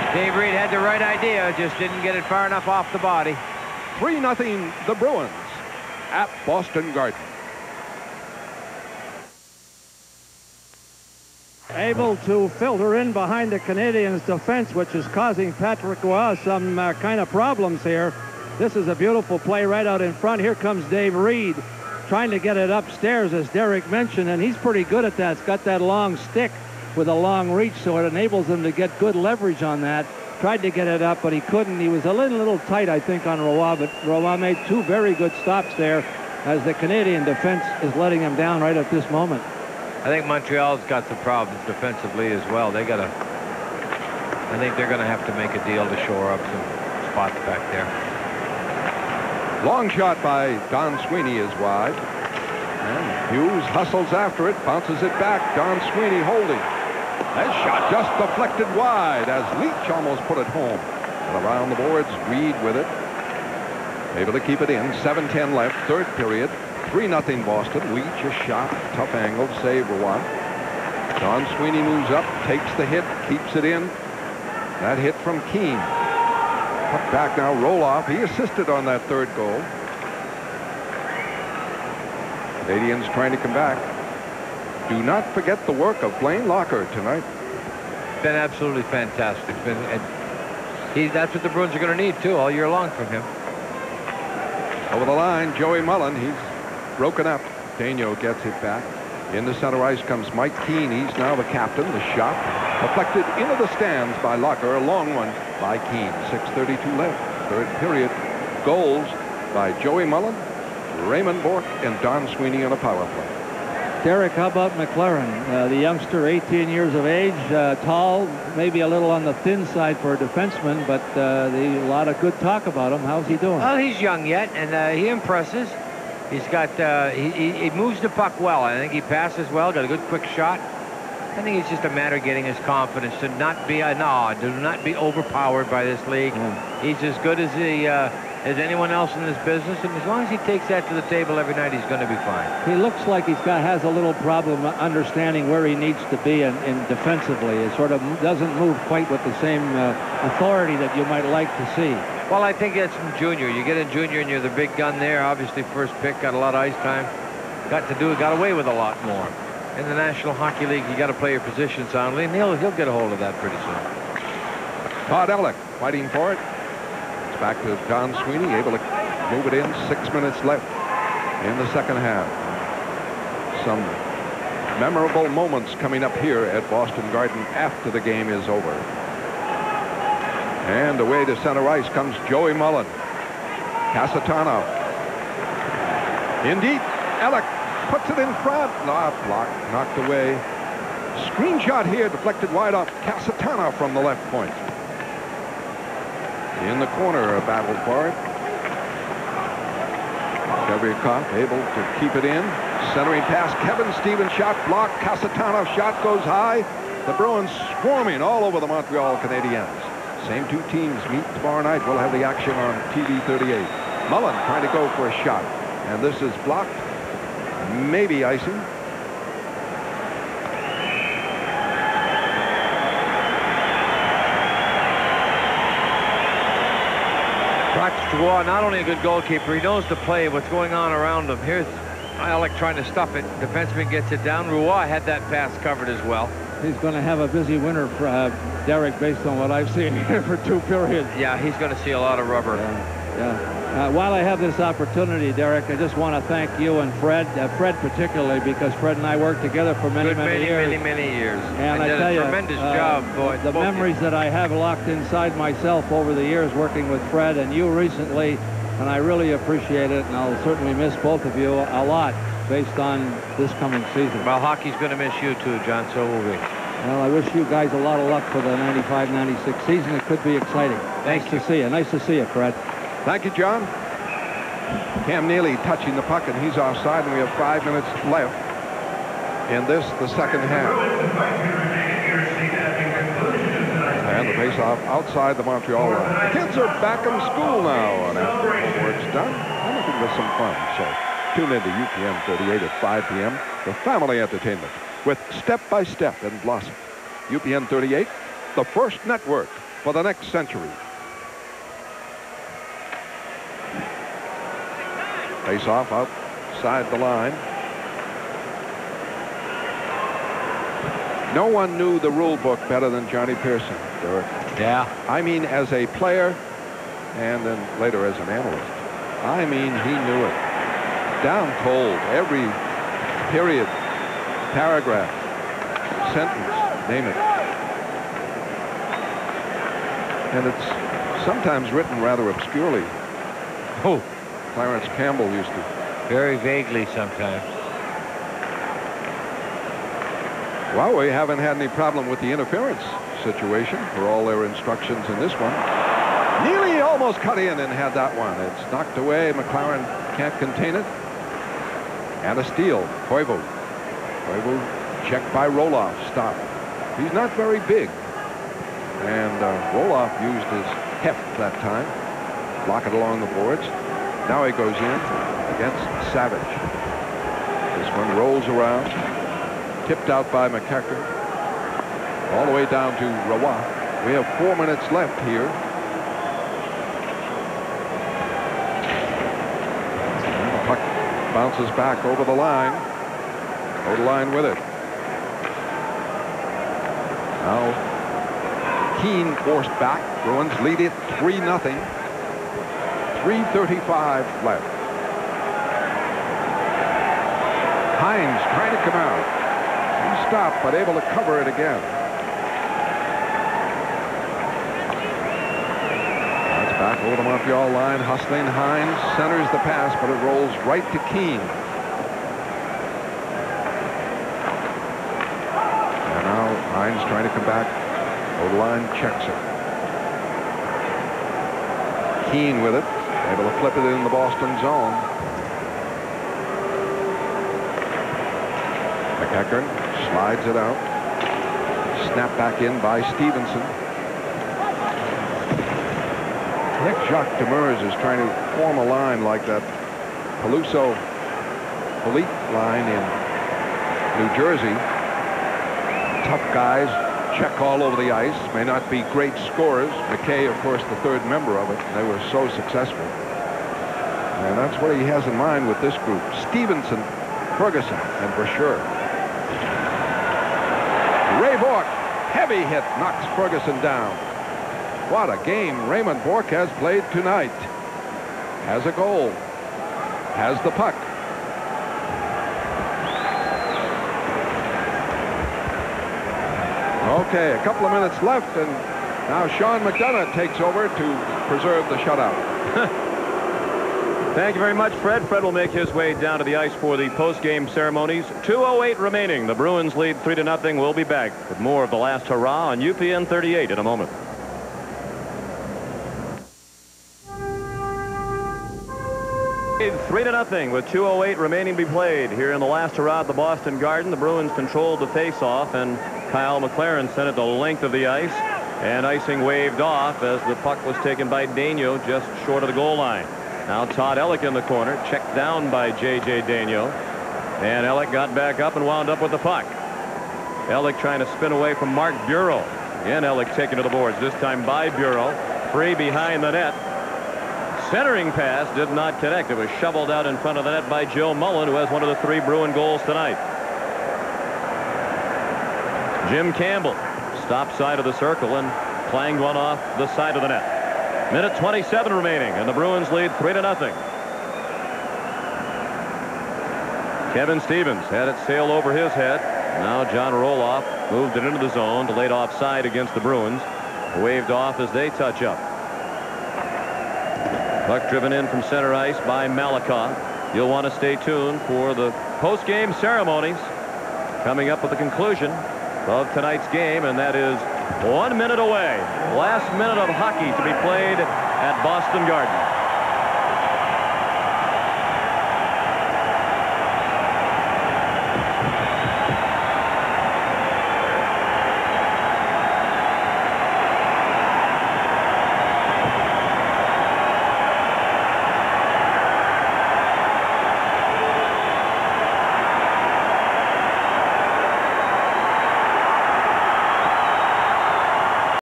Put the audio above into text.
Dave Reed had the right idea, just didn't get it far enough off the body. 3-0 the Bruins at Boston Garden. Able to filter in behind the Canadiens' defense, which is causing Patrick Roy some kind of problems here. This is a beautiful play right out in front. Here comes Dave Reed trying to get it upstairs, as Derek mentioned, and he's pretty good at that. It's got that long stick with a long reach, so it enables him to get good leverage on that. Tried to get it up, but he couldn't. He was a little tight, I think, on Roy, but Roy made two very good stops there as the Canadian defense is letting him down right at this moment. I think Montreal's got some problems defensively as well. I think they're going to have to make a deal to shore up some spots back there. Long shot by Don Sweeney is wide. And Hughes hustles after it, bounces it back. Don Sweeney holding. That shot just deflected wide as Leach almost put it home. And around the boards, Reed with it. Able to keep it in. 7:10 left, third period. 3-0 Boston. Leach a shot, tough angle, save one. Don Sweeney moves up, takes the hit, keeps it in. That hit from Keane. Put back now, Roloff. He assisted on that third goal. Canadians trying to come back. Do not forget the work of Blaine Locker tonight. Been absolutely fantastic. That's what the Bruins are going to need too all year long from him. Over the line, Joey Mullen. He's broken up. Daigneault gets it back. In the center ice comes Mike Keane. He's now the captain. The shot deflected into the stands by Locker. A long one by Keane. 6:32 left. Third period. Goals by Joey Mullen, Raymond Bourque, and Don Sweeney on a power play. Derek, how about McLaren? The youngster, 18 years of age, tall, maybe a little on the thin side for a defenseman, but a lot of good talk about him. How's he doing? Well, he's young yet, and he impresses. He's got, he moves the puck well. I think he passes well, got a good quick shot. I think it's just a matter of getting his confidence to not be do not be overpowered by this league. Yeah. He's as good as anyone else in this business, and as long as he takes that to the table every night, he's going to be fine. He looks like has a little problem understanding where he needs to be in defensively. It sort of doesn't move quite with the same authority that you might like to see. Well, I think that's from junior. You get in junior and you're the big gun there. Obviously, first pick, got a lot of ice time. Got away with a lot more. In the National Hockey League, you got to play your position soundly, and he'll get a hold of that pretty soon. Todd Ellick fighting for it. It's back to Don Sweeney, able to move it in. 6 minutes left in the second half. Some memorable moments coming up here at Boston Garden after the game is over. And away to center ice comes Joey Mullen. Casatano. Indeed, Ellick puts it in front. Blocked, knocked away. Screenshot here, deflected wide off. Casatano from the left point. In the corner, a battle for it. Gavrikov able to keep it in. Centering pass, Kevin Stevens shot blocked. Casatano shot goes high. The Bruins swarming all over the Montreal Canadiens. Same two teams meet tomorrow night. We'll have the action on TV 38. Mullen trying to go for a shot. And this is blocked. Maybe icing. Roy, not only a good goalkeeper, he knows to play what's going on around him. Here's Alec trying to stuff it. Defenseman gets it down. Roy had that pass covered as well. He's going to have a busy winter for Derek, based on what I've seen here for 2 periods. Yeah, he's going to see a lot of rubber. While I have this opportunity, Derek, I just want to thank you and Fred, Fred particularly, because Fred and I worked together for many years. And I tell you, tremendous job, boy. The memories that I have locked inside myself over the years working with Fred and you recently, and I really appreciate it, and I'll certainly miss both of you a lot based on this coming season. Well, hockey's going to miss you too, John, so will we. Well, I wish you guys a lot of luck for the 95-96 season. It could be exciting. Nice to see you. Nice to see you, Fred. Thank you, John. Cam Neely touching the puck, and he's offside, and we have 5 minutes left in the second half. And the face-off outside the Montreal line. The kids are back in school now, and after the work's done, I'm looking for some fun. So tune in to UPN 38 at 5 p.m. for family entertainment with Step by Step and Blossom. UPN 38, the first network for the next century. Face off outside the line. No one knew the rule book better than Johnny Pearson, Derek. Yeah. I mean, as a player and then later as an analyst. I mean, he knew it. Down cold, every period, paragraph, sentence, name it. And it's sometimes written rather obscurely. Oh, Clarence Campbell used to. very vaguely sometimes. Well, we haven't had any problem with the interference situation for all their instructions in this one. Neely almost cut in and had that one. It's knocked away. McLaren can't contain it. And a steal. Koivu. Koivu checked by Roloff. Stop. He's not very big. And Roloff used his heft that time. Block it along the boards. Now he goes in against Savage. This one rolls around. Tipped out by McEachern. All the way down to Hurrah. We have 4 minutes left here. And the puck bounces back over the line. Over the line with it. Now Keane forced back. Bruins lead it 3-0. 3:35 left. Hines trying to come out. He stopped, but able to cover it again. That's back over the Montreal line. Hustling. Hines centers the pass, but it rolls right to Keane. And now Hines trying to come back. Over the line, checks it. Keane with it. Able to flip it in the Boston zone. McEachern slides it out. Snap back in by Stevenson. I think Jacques Demers is trying to form a line like that Peluso-Polite line in New Jersey. Tough guys, check all over the ice, may not be great scorers. McKay, of course, the third member of it. They were so successful. And that's what he has in mind with this group. Stevenson, Ferguson, and Brashear. Ray Bourque, heavy hit, knocks Ferguson down. What a game Raymond Bourque has played tonight. Has a goal. Has the puck. Okay, a couple of minutes left, and now Sean McDonough takes over to preserve the shutout. Thank you very much, Fred. Fred will make his way down to the ice for the post-game ceremonies. 2:08 remaining. The Bruins lead 3-0. We'll be back with more of the last hurrah on UPN 38 in a moment. Lead 3-0 with 2:08 remaining to be played here in the last hurrah at the Boston Garden. The Bruins controlled the face-off, and Kyle McLaren sent it the length of the ice, and icing waved off as the puck was taken by Daigneault just short of the goal line. Now Todd Ellick in the corner, checked down by J.J. Daigneault, and Ellick got back up and wound up with the puck. Ellick trying to spin away from Mark Bureau. Again, Ellick taken to the boards, this time by Bureau. Free behind the net. Centering pass did not connect. It was shoveled out in front of the net by Joe Mullen, who has one of the 3 Bruin goals tonight. Jim Campbell, stop side of the circle and clanged one off the side of the net. Minute 27 remaining, and the Bruins lead 3-0. Kevin Stevens had it sail over his head. Now John Roloff moved it into the zone, delayed offside against the Bruins. Waved off as they touch up. Puck driven in from center ice by Malakoff. You'll want to stay tuned for the post-game ceremonies coming up with the conclusion of tonight's game, and that is 1 minute away. Last minute of hockey to be played at Boston Garden.